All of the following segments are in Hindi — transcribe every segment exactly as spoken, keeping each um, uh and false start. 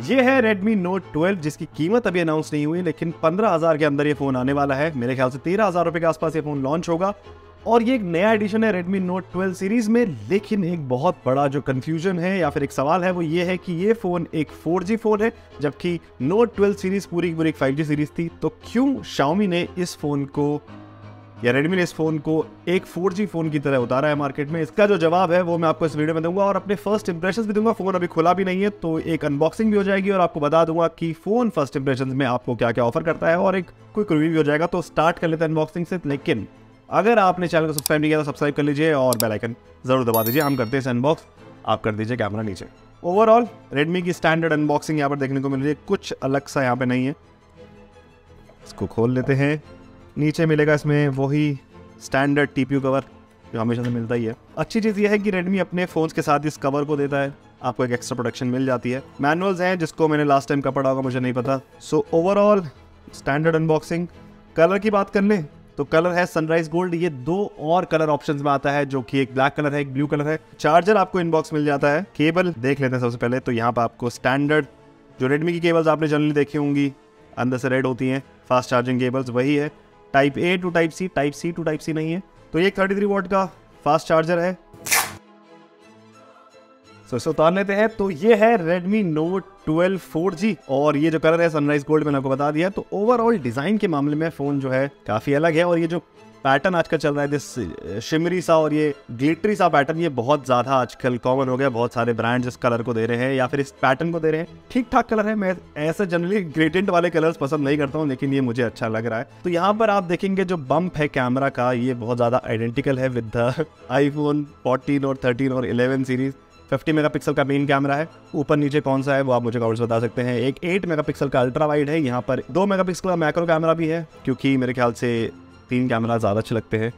ये है Redmi Note ट्वेल्व, जिसकी कीमत अभी अनाउंस नहीं हुई, लेकिन पंद्रह हज़ार के अंदर ये फोन आने वाला है। मेरे ख्याल से तेरह हज़ार रुपए के आसपास ये फोन लॉन्च होगा और ये एक नया एडिशन है Redmi Note ट्वेल्व सीरीज में। लेकिन एक बहुत बड़ा जो कंफ्यूजन है या फिर एक सवाल है वो ये है कि ये फोन एक फोर जी फोन है, जबकि Note ट्वेल्व सीरीज पूरी की पूरी एक फाइव जी सीरीज थी। तो क्यों Xiaomi ने इस फोन को या Redmi ने इस फोन को एक फोर जी फोन की तरह उतारा है मार्केट में? इसका जो जवाब है वो मैं आपको इस वीडियो में दूंगा और अपने फर्स्ट इंप्रेशंस भी दूंगा। फोन अभी खुला भी नहीं है तो एक अनबॉक्सिंग भी हो जाएगी और आपको बता दूंगा कि फोन फर्स्ट इंप्रेशंस में आपको क्या क्या ऑफर करता है और एक क्विक रिव्यू भी हो जाएगा। तो स्टार्ट कर लेते हैं अनबॉक्सिंग से। लेकिन अगर आपने चैनल को सब्सक्राइब नहीं किया तो सब्सक्राइब कर लीजिए और बेल आइकन जरूर दबा दीजिए। हम करते हैं इस अनबॉक्स, आप कर दीजिए कैमरा नीचे। ओवरऑल Redmi की स्टैंडर्ड अनबॉक्सिंग यहाँ पर देखने को मिल रही है, कुछ अलग सा यहाँ पे नहीं है। इसको खोल लेते हैं। नीचे मिलेगा इसमें वही स्टैंडर्ड टीपीयू कवर जो हमेशा से मिलता ही है। अच्छी चीज़ ये है कि Redmi अपने फ़ोन्स के साथ इस कवर को देता है, आपको एक एक्स्ट्रा प्रोटेक्शन मिल जाती है। मैनुअल्स हैं जिसको मैंने लास्ट टाइम का पढ़ा होगा, मुझे नहीं पता। So overall standard unboxing. Colour की बात कर लें तो कलर है सनराइज गोल्ड। ये दो और कलर ऑप्शंस में आता है, जो कि एक ब्लैक कलर है, एक ब्लू कलर है। चार्जर आपको इनबॉक्स मिल जाता है। केबल देख लेते हैं सबसे पहले। तो यहाँ पर आपको स्टैंडर्ड जो Redmi की केबल्स आपने जनरली देखी होंगी, अंदर से रेड होती हैं, फास्ट चार्जिंग केबल्स, वही है। Type A to type C, type C to type C नहीं है। तो ये एक थर्टी थ्री वॉट का फास्ट चार्जर है। सो इसे उतार लेते हैं। तो ये है Redmi Note twelve four G और ये जो कलर है सनराइज गोल्ड मैंने आपको बता दिया। तो ओवरऑल डिजाइन के मामले में फोन जो है काफी अलग है और ये जो पैटर्न आजकल चल रहा है, दिस शिमरी सा और ये ग्लिटरी सा पैटर्न, ये बहुत ज़्यादा आजकल कॉमन हो गया। बहुत सारे ब्रांड्स इस कलर को दे रहे हैं या फिर इस पैटर्न को दे रहे हैं। ठीक ठाक कलर है। मैं ऐसा जनरली ग्रेडिएंट वाले कलर्स पसंद नहीं करता हूँ, लेकिन ये मुझे अच्छा लग रहा है। तो यहाँ पर आप देखेंगे जो बम्प है कैमरा का, ये बहुत ज़्यादा आइडेंटिकल है विद द आईफोन फोर्टीन और थर्टीन और इलेवन सीरीज। फिफ्टी मेगापिक्सल का मेन कैमरा है। ऊपर नीचे कौन सा है वो आप मुझे कमेंट्स बता सकते हैं। एक एट मेगापिक्सल का अल्ट्रा वाइड है। यहाँ पर दो मेगापिक्सल का मैक्रो कैमरा भी है, क्योंकि मेरे ख्याल से तीन कैमरा ज़्यादा अच्छे लगते हैं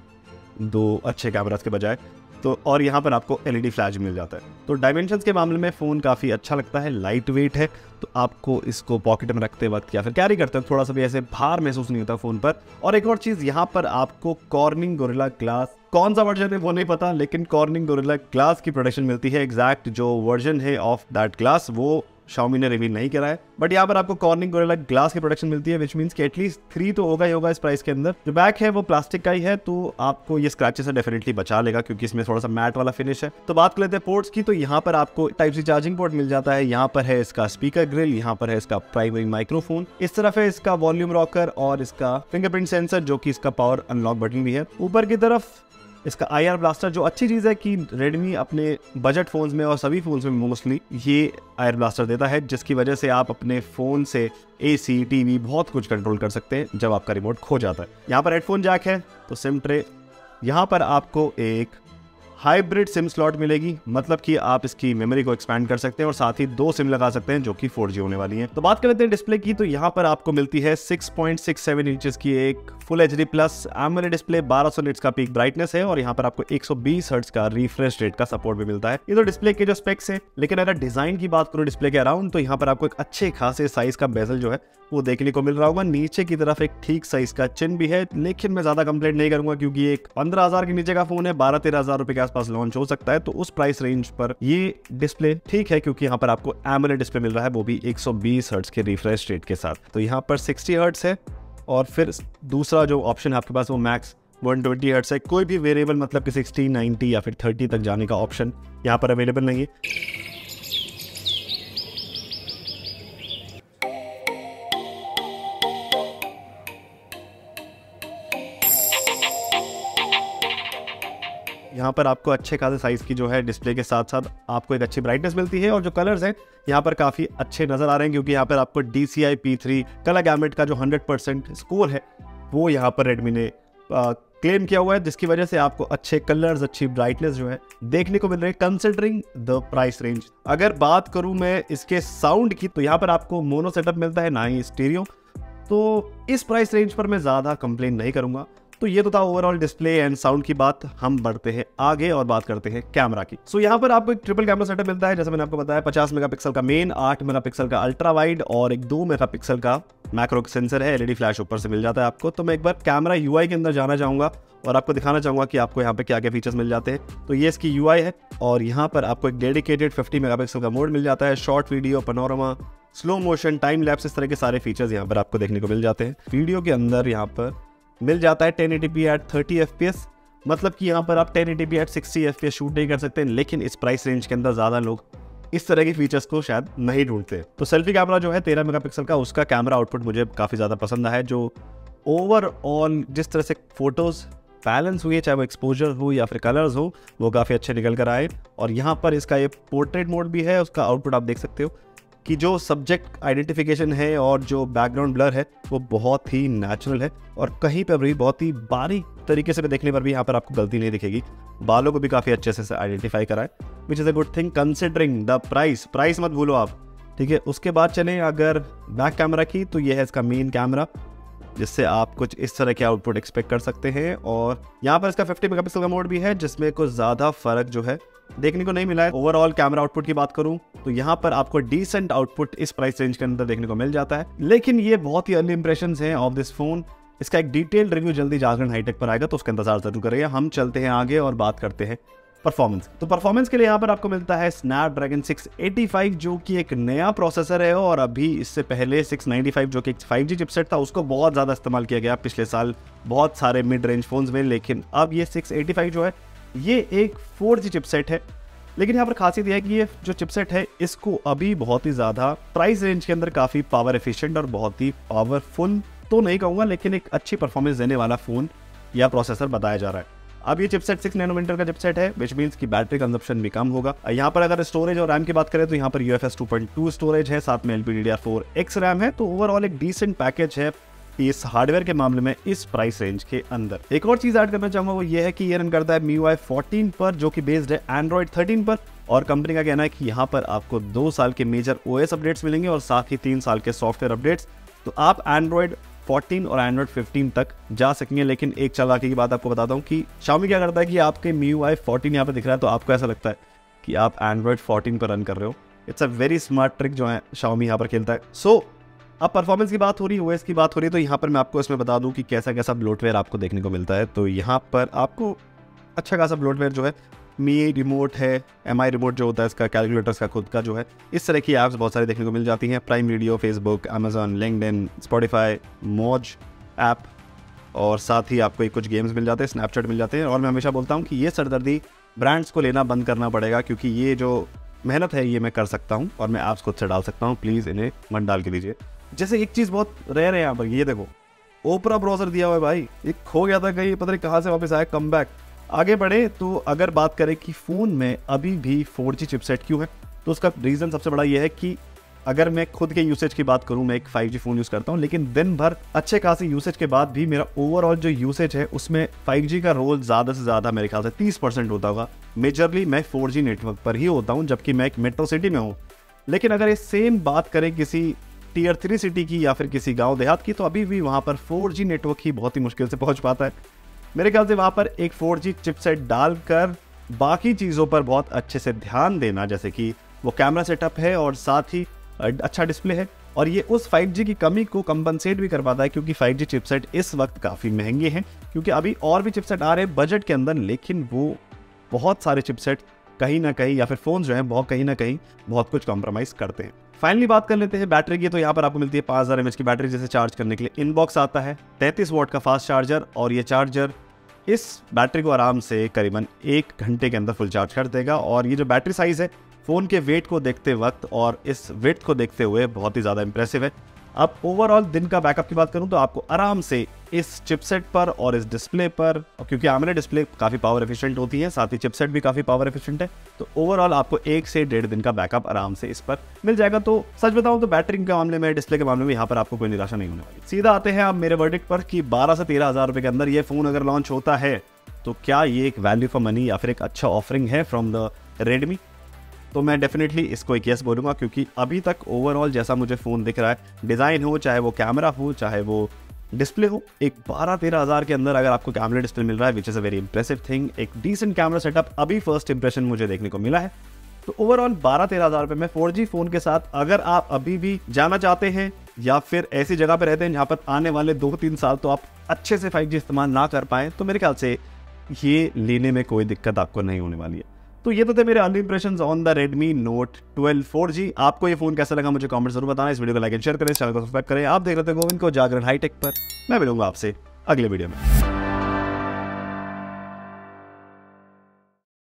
दो अच्छे कैमरास के बजाय। तो और यहाँ पर आपको एलईडी फ्लैश मिल जाता है। तो डायमेंशंस के मामले में फ़ोन काफ़ी अच्छा लगता है, लाइट वेट है। तो आपको इसको पॉकेट में रखते वक्त या फिर कैरी करते वक्त थोड़ा सा भी ऐसे भार महसूस नहीं होता फ़ोन पर। और एक और चीज़, यहाँ पर आपको कॉर्निंग गोरिल्ला ग्लास, कौन सा वर्जन है वो नहीं पता, लेकिन कॉर्निंग गोरिल्ला ग्लास की प्रोटेक्शन मिलती है। एग्जैक्ट जो वर्जन है ऑफ दैट ग्लास वो Xiaomi ने रिवील नहीं करा है, बट यहाँ पर आपको कॉर्निंग गोरिल्ला ग्लास की प्रोटेक्शन मिलती है, विच मीन्स कि एटलीस्ट थ्री तो होगा ही होगा इस प्राइस के अंदर। जो बैक है वो प्लास्टिक का ही है, तो आपको ये स्क्रैचेस से डेफिनेटली बचा लेगा, क्योंकि इसमें थोड़ा सा मैट वाला फिनिश है। तो बात कर लेते हैं पोर्ट्स की। तो यहाँ पर आपको टाइप सी चार्जिंग पोर्ट मिल जाता है। यहाँ पर है इसका स्पीकर ग्रिल, यहाँ पर है इसका प्राइमरी माइक्रोफोन, इस तरफ है इसका वॉल्यूम रॉकर और इसका फिंगरप्रिंट सेंसर, जो कि इसका पावर अनलॉक बटन भी है। ऊपर की तरफ इसका आई आर ब्लास्टर। जो अच्छी चीज़ है कि Redmi अपने बजट फ़ोन्स में और सभी फ़ोन्स में मोस्टली ये आई आर ब्लास्टर देता है, जिसकी वजह से आप अपने फ़ोन से एसी, टीवी बहुत कुछ कंट्रोल कर सकते हैं जब आपका रिमोट खो जाता है। यहाँ पर हेडफोन जैक है, तो सिम ट्रे। यहाँ पर आपको एक हाइब्रिड सिम स्लॉट मिलेगी, मतलब कि आप इसकी मेमोरी को एक्सपैंड कर सकते हैं और साथ ही दो सिम लगा सकते हैं, जो कि फोर जी होने वाली है। तो बात कर लेते हैं डिस्प्ले की। तो यहाँ पर आपको मिलती है six point six seven inches की एक full H D plus AMOLED display, बारह सौ निट्स का पीक ब्राइटनेस है और यहाँ पर आपको एक सौ बीस हर्ट्ज का रिफ्रेश रेट का सपोर्ट भी मिलता है। ये तो डिस्प्ले के जो स्पेक्स है, लेकिन अगर डिजाइन की बात करूँ डिस्प्ले के अराउंड, तो यहाँ पर आपको एक अच्छे खासे साइज का बेजल जो है वो देखने को मिल रहा होगा। नीचे की तरफ एक ठीक साइज का चिन भी है, लेकिन मैं ज्यादा कंप्लेंट नहीं करूंगा, क्योंकि एक पंद्रह हजार के नीचे का फोन है, बारह तेरह हजार रुपए के आसपास लॉन्च हो सकता है। तो उस प्राइस रेंज पर ये डिस्प्ले ठीक है, क्योंकि यहाँ पर आपको एमोलेड डिस्प्ले मिल रहा है, वो भी एक सौ बीस हर्ट्ज के रिफ्रेश रेट के साथ। तो यहाँ पर साठ हर्ट्ज है और फिर दूसरा जो ऑप्शन है आपके पास वो मैक्स वन ट्वेंटी हर्ट्ज है। कोई भी वेरिएबल मतलब कि साठ, नब्बे या फिर तीस तक जाने का ऑप्शन यहाँ पर अवेलेबल नहीं है। यहाँ पर आपको अच्छे खासे साइज की जो है डिस्प्ले के साथ साथ आपको एक अच्छी ब्राइटनेस मिलती है और जो कलर्स हैं यहाँ पर काफ़ी अच्छे नज़र आ रहे हैं, क्योंकि यहाँ पर आपको D C I P three colour gamut का जो हंड्रेड परसेंट स्कोर है वो यहाँ पर Redmi ने क्लेम किया हुआ है, जिसकी वजह से आपको अच्छे कलर्स, अच्छी ब्राइटनेस जो है देखने को मिल रही है कंसिडरिंग द प्राइस रेंज। अगर बात करूँ मैं इसके साउंड की, तो यहाँ पर आपको मोनो सेटअप मिलता है, ना ही स्टीरियो। तो इस प्राइस रेंज पर मैं ज़्यादा कंप्लेन नहीं करूँगा। तो ये तो था ओवरऑल डिस्प्ले एंड साउंड की बात। हम बढ़ते हैं आगे और बात करते हैं कैमरा की। सो so, यहाँ पर आपको एक ट्रिपल कैमरा सेटअप मिलता है, जैसे मैंने आपको बताया, पचास मेगापिक्सल का मेन, आठ मेगापिक्सल का अल्ट्रा वाइड और एक दो मेगापिक्सल का मैक्रो सेंसर है। एलईडी फ्लैश ऊपर से मिल जाता है आपको। तो मैं एक बार कैमरा यूआई के अंदर जाना चाहूँगा और आपको दिखाना चाहूँगा कि आपको यहाँ पे क्या क्या फीचर्स मिल जाते हैं। तो ये इसकी यूआई है और यहाँ पर आपको एक डेडिकेटेड फिफ्टी मेगापिक्सल का मोड मिल जाता है, short video, panorama, slow motion, time lapse, इस तरह के सारे फीचर्स यहाँ पर आपको देखने को मिल जाते हैं। वीडियो के अंदर यहाँ पर मिल जाता है ten eighty P at thirty F P S, मतलब कि यहाँ पर आप ten eighty P at sixty F P S shoot नहीं कर सकते, लेकिन इस प्राइस रेंज के अंदर ज़्यादा लोग इस तरह की फीचर्स को शायद नहीं ढूंढते। तो सेल्फी कैमरा जो है तेरह मेगापिक्सल का, उसका कैमरा आउटपुट मुझे काफ़ी ज़्यादा पसंद है। जो ओवरऑल जिस तरह से फोटोज़ बैलेंस हुई है, चाहे वो एक्सपोजर हो या फिर कलर्स हो, वो काफ़ी अच्छे निकल कर आए। और यहाँ पर इसका ये पोर्ट्रेट मोड भी है, उसका आउटपुट आप देख सकते हो कि जो सब्जेक्ट आइडेंटिफिकेशन है और जो बैकग्राउंड ब्लर है वो बहुत ही नेचुरल है, और कहीं पर भी बहुत ही बारीक तरीके से देखने पर भी यहाँ पर आपको गलती नहीं दिखेगी। बालों को भी काफ़ी अच्छे से आइडेंटिफाई कराए, which is a good thing considering the price. Price मत भूलो आप, ठीक है। उसके बाद चलें अगर बैक कैमरा की, तो ये है इसका मेन कैमरा, जिससे आप कुछ इस तरह के आउटपुट एक्सपेक्ट कर सकते हैं। और यहाँ पर इसका फिफ्टी मेगापिक्सल का मोड भी है, जिसमें कुछ ज़्यादा फर्क जो है देखने को नहीं मिला है। ओवरऑल कैमरा आउटपुट की बात करूं तो यहाँ पर आपको डिसेंट आउटपुट इस प्राइस रेंज के अंदर देखने को मिल जाता है, लेकिन ये बहुत ही अर्ली इंप्रेशंस हैं ऑफ दिस फोन। इसका एक डिटेल्ड रिव्यू जल्दी जागरण हाईटेक पर आएगा, तो उसका इंतजार जरूर करिए। हम चलते हैं आगे और बात करते हैं परफॉर्मेंस। तो परफॉर्मेंस के लिए यहाँ पर आपको मिलता है स्नैपड्रैगन सिक्स एटी फाइव, जो कि एक नया प्रोसेसर है, और अभी इससे पहले सिक्स नाइंटी फाइव जो कि एक फाइव जी चिपसेट था, उसको बहुत ज़्यादा इस्तेमाल किया गया पिछले साल बहुत सारे मिड रेंज फोन्स में। लेकिन अब ये सिक्स एटी फाइव जो है ये एक फोर जी चिपसेट है, लेकिन यहाँ पर खासियत यह है कि ये जो चिपसेट है इसको अभी बहुत ही ज़्यादा प्राइस रेंज के अंदर काफ़ी पावर एफिशिएंट और बहुत ही पावरफुल तो नहीं कहूँगा, लेकिन एक अच्छी परफॉर्मेंस देने वाला फ़ोन या प्रोसेसर बताया जा रहा है। अब ये चिपसेट सिक्स नैनोमीटर का चिपसेट है, विच मीन्स की बैटरी कंजप्शन भी कम होगा। यहाँ पर अगर स्टोरेज और रैम की बात करें तो यहाँ पर U F S two point two storage है, साथ में L P D D R four X RAM है। तो ओवरऑल एक डिसेंट पैकेज है इस हार्डवेयर के मामले में इस प्राइस रेंज के अंदर। एक और चीज ऐड करना चाहूंगा वो ये है कि ये रन करता है M I U I fourteen पर, जो कि बेस्ड है एंड्रॉइड थर्टीन पर, और कंपनी का कहना है कि यहाँ पर आपको दो साल के मेजर ओएस अपडेट्स मिलेंगे और साथ ही तीन साल के सॉफ्टवेयर अपडेट्स। तो आप एंड्रॉइड फोर्टीन और एंड्रॉइड फिफ्टीन तक जा सकेंगे। लेकिन एक चालाकी की बात आपको बताता हूँ कि Xiaomi क्या करता है कि आपके M I U I fourteen यहाँ पर दिख रहा है, तो आपको ऐसा लगता है कि आप एंड्रॉइड फोर्टीन पर रन कर रहे हो। It's a very smart trick जो है Xiaomi यहाँ पर खेलता है। सो so, अब परफॉर्मेंस की बात हो रही है, ओएस की बात हो रही है, तो यहाँ पर मैं आपको इसमें बता दूं कि कैसा कैसा ब्लोटवेयर आपको देखने को मिलता है। तो यहाँ पर आपको अच्छा खासा ब्लोटवेयर जो है, मी रिमोट है, एम आई रिमोट जो होता है इसका, कैलकुलेटर्स का खुद का जो है, इस तरह की ऐप्स बहुत सारी देखने को मिल जाती हैं। Prime Video, Facebook, Amazon, LinkedIn, Spotify, Moj app, और साथ ही आपको कुछ गेम्स मिल जाते हैं, स्नैपचैट मिल जाते हैं। और मैं हमेशा बोलता हूँ कि ये सरदर्दी ब्रांड्स को लेना बंद करना पड़ेगा, क्योंकि ये जो मेहनत है ये मैं कर सकता हूँ और मैं ऐप्स खुद से डाल सकता हूँ। प्लीज़ इन्हें मत डाल के दीजिए। जैसे एक चीज़ बहुत रेयर है यहाँ पर, ये देखो ओपरा ब्राउज़र दिया हुआ है भाई, एक खो गया था कहीं, पता नहीं कहाँ से वापस आया, कम बैक। आगे बढ़े तो अगर बात करें कि फ़ोन में अभी भी फोर जी चिपसेट क्यों है, तो उसका रीज़न सबसे बड़ा ये है कि अगर मैं खुद के यूसेज की बात करूं, मैं एक फाइव जी फ़ोन यूज़ करता हूं, लेकिन दिन भर अच्छे खासे यूसेज के बाद भी मेरा ओवरऑल जो यूसेज है उसमें फाइव जी का रोल ज़्यादा से ज़्यादा मेरे ख्याल से तीस परसेंट होता होगा। मेजरली मैं फोर जी नेटवर्क पर ही होता हूं, जबकि मैं एक मेट्रो सिटी में हूं। लेकिन अगर ये सेम बात करें किसी टीयर थ्री सिटी की या फिर किसी गाँव देहात की, तो अभी भी वहाँ पर फोर जी नेटवर्क ही बहुत ही मुश्किल से पहुँच पाता है। मेरे ख्याल से वहाँ पर एक फोर जी चिपसेट डालकर बाकी चीज़ों पर बहुत अच्छे से ध्यान देना, जैसे कि वो कैमरा सेटअप है और साथ ही अच्छा डिस्प्ले है, और ये उस फाइव जी की कमी को कंपनसेट भी कर पाता है, क्योंकि फाइव जी चिपसेट इस वक्त काफ़ी महंगे हैं। क्योंकि अभी और भी चिपसेट आ रहे हैं बजट के अंदर, लेकिन वो बहुत सारे चिपसेट कहीं ना कहीं या फिर फोन जो हैं बहुत कहीं ना कहीं बहुत कुछ कॉम्प्रोमाइज़ करते हैं। फाइनली बात कर लेते हैं बैटरी की। तो यहाँ पर आपको मिलती है पाँच हज़ार एम एच की बैटरी, जिसे चार्ज करने के लिए इनबॉक्स आता है तैंतीस वॉट का फास्ट चार्जर, और ये चार्जर इस बैटरी को आराम से करीबन एक घंटे के अंदर फुल चार्ज कर देगा। और ये जो बैटरी साइज़ है फ़ोन के वेट को देखते वक्त और इस वेट को देखते हुए बहुत ही ज़्यादा इंप्रेसिव है। अब ओवरऑल दिन का बैकअप की बात करूं तो आपको आराम से इस चिपसेट पर और इस डिस्प्ले पर, क्योंकि AMOLED डिस्प्ले काफ़ी पावर एफिशिएंट होती है, साथ ही चिपसेट भी काफ़ी पावर एफिशिएंट है, तो ओवरऑल आपको एक से डेढ़ दिन का बैकअप आराम से इस पर मिल जाएगा। तो सच बताऊं तो बैटरी के मामले में, डिस्प्ले के मामले में यहाँ पर आपको कोई निराशा नहीं होने वाली। सीधा आते हैं आप मेरे वर्डिक्ट पर कि बारह से तेरह हज़ार रुपये के अंदर ये फ़ोन अगर लॉन्च होता है तो क्या ये एक वैल्यू फॉर मनी या फिर एक अच्छा ऑफरिंग है फ्रॉम द रेडमी। तो मैं डेफिनेटली इसको एक यस बोलूँगा, क्योंकि अभी तक ओवरऑल जैसा मुझे फ़ोन दिख रहा है, डिज़ाइन हो, चाहे वो कैमरा हो, चाहे वो डिस्प्ले हो, एक बारह तेरह हज़ार के अंदर अगर आपको कैमरा डिस्प्ले मिल रहा है, which is a very impressive thing, एक डिसेंट कैमरा सेटअप अभी फर्स्ट इंप्रेशन मुझे देखने को मिला है। तो ओवरऑल बारह तेरह हज़ार रुपये में फोर जी फ़ोन के साथ अगर आप अभी भी जाना चाहते हैं या फिर ऐसी जगह पर रहते हैं जहाँ पर आने वाले दो तीन साल तो आप अच्छे से फाइव जी इस्तेमाल ना कर पाएँ, तो मेरे ख्याल से ये लेने में कोई दिक्कत आपको नहीं होने वाली है। तो ये तो थे मेरे early impressions on the Redmi Note twelve four G. आपको ये फोन कैसा लगा मुझे कमेंट जरूर बताना। इस वीडियो को लाइक एंड शेयर करें, चैनल को सब्सक्राइब करें। आप देख रहे थे गोविंद को जागरण हाईटेक पर। मैं मिलूंगा आपसे अगले वीडियो में।